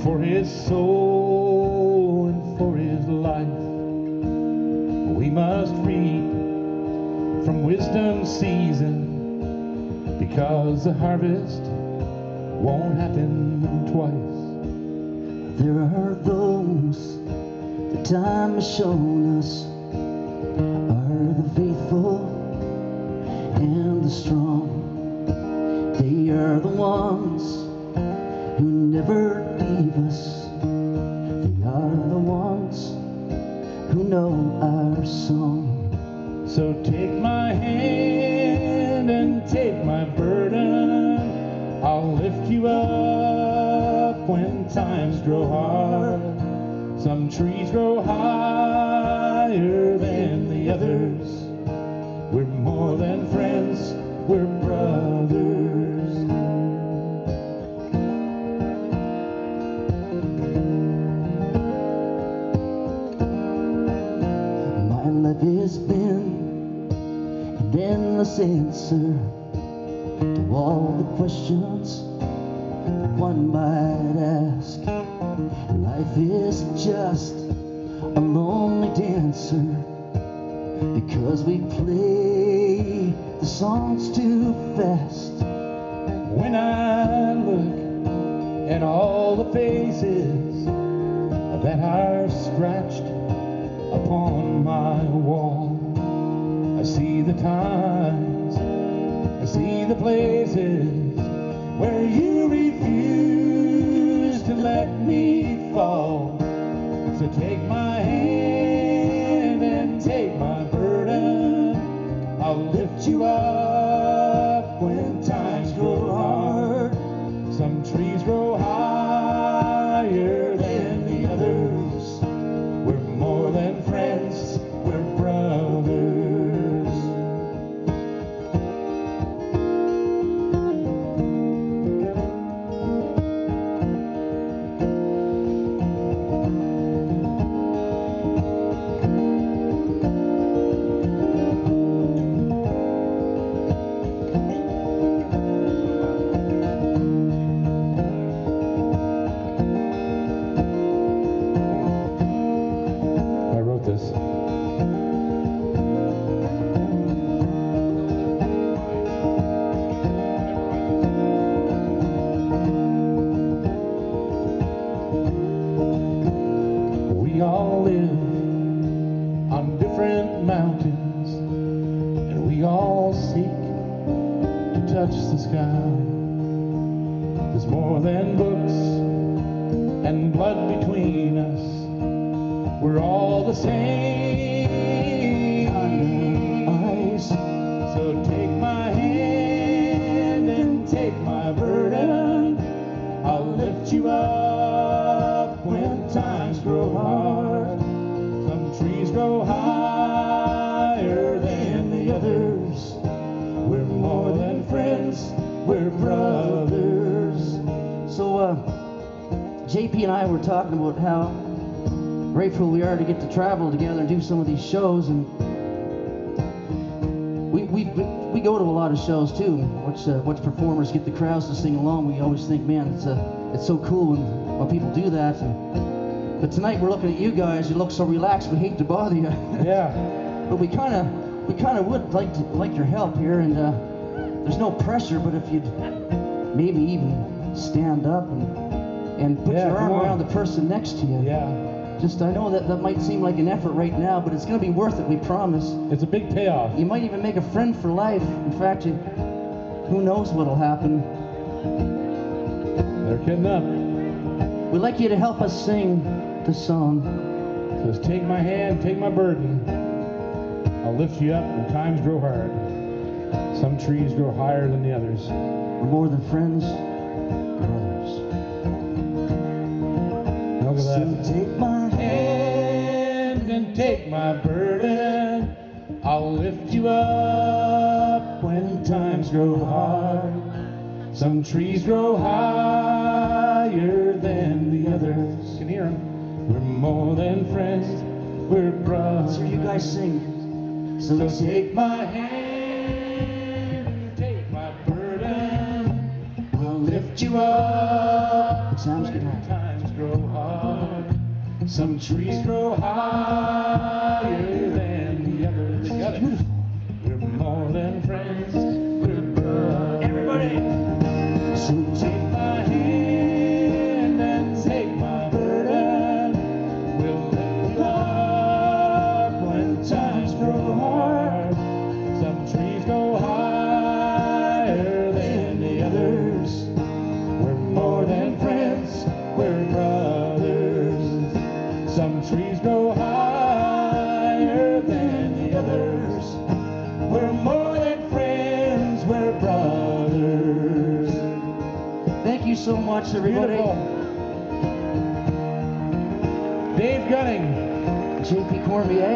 for his soul and for his life. We must read from wisdom's season, because the harvest won't happen twice. There are those that time has shown us are the faithful and the strong. They are the ones who never leave us. They are the ones who know our song. So take my hand and take my burden. I'll lift you up when times grow hard. Some trees grow higher than the others. We're more than friends, we're brothers. My life has been an endless answer to all the questions one might ask. Life is just a lonely dancer, because we play the songs too fast. When I look at all the faces that are scratched upon my wall, I see the times, I see the places where you refuse to let me fall. So take my hand and take my burden. I'll lift you up when times grow hard. Some trees grow higher than the others. We're more than friends, we're brothers. I wrote this. We all live on different mountains, and we all seek to touch the sky. There's more than books and blood between us. We're all the same eyes. So take my hand and take my burden. I'll lift you up when times grow hard. Some trees grow higher than the others. We're more than friends, we're brothers. So JP and I were talking about how grateful we are to get to travel together and do some of these shows, and we go to a lot of shows too. Watch performers get the crowds to sing along. We always think, man, it's so cool when people do that. But tonight we're looking at you guys. You look so relaxed. We hate to bother you. Yeah. But we kind of would like your help here, and there's no pressure. But if you'd maybe even stand up and put your arm around the person next to you. Yeah. Just, I know that might seem like an effort right now, but it's going to be worth it, we promise. It's a big payoff. You might even make a friend for life. In fact, who knows what'll happen. They're kidding up. We'd like you to help us sing the song. So just take my hand, take my burden. I'll lift you up when times grow hard. Some trees grow higher than the others. We're more than friends, brothers. Look at that. So take my hand and take my burden. I'll lift you up when times grow hard. Some trees grow higher than the others. You can hear them. We're more than friends, we're brothers. So you guys sing. So take my hand, take my burden. I'll lift you up. Sam's getting old. Times grow hard. Some trees grow higher than the others. It's beautiful. We're more than friends. We're brothers. Everybody. So take my hand and take my burden. We'll lift you up when times grow hard. Some trees grow higher than the others. We're more than friends. We're brothers. Some trees grow higher than the others. We're more than friends. We're brothers. Thank you so much, everybody. Beautiful. Dave Gunning. J.P. Cormier.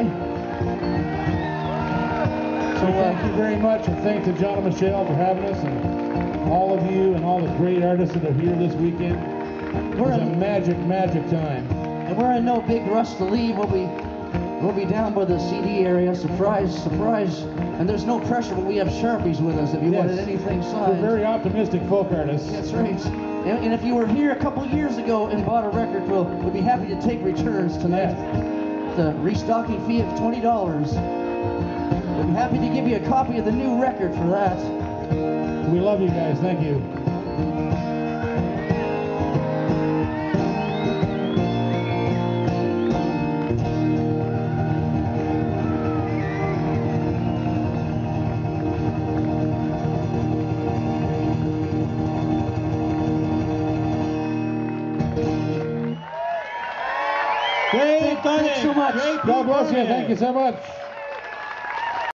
So thank you very much, and thanks to John and Michelle for having us, and all of you and all the great artists that are here this weekend. We're It's a in, magic time. and we're in no big rush to leave. We'll be down by the CD area. Surprise, surprise. And there's no pressure, but we have Sharpies with us if you wanted anything We're signed. very optimistic folk artists. That's right. And if you were here a couple years ago and bought a record, we'll be happy to take returns tonight. The restocking fee of $20. We'll be happy to give you a copy of the new record for that. We love you guys. Thank you. Thanks so much. God bless you. Thank you so much.